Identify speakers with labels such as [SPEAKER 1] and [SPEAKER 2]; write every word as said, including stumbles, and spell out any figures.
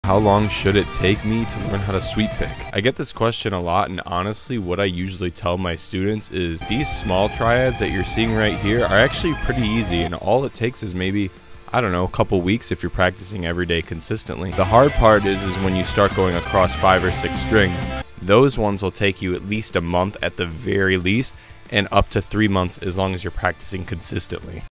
[SPEAKER 1] How long should it take me to learn how to sweep pick? I get this question a lot, and honestly what I usually tell my students is these small triads that you're seeing right here are actually pretty easy, and all it takes is maybe, I don't know, a couple weeks if you're practicing every day consistently. The hard part is, is when you start going across five or six strings. Those ones will take you at least a month at the very least, and up to three months as long as you're practicing consistently.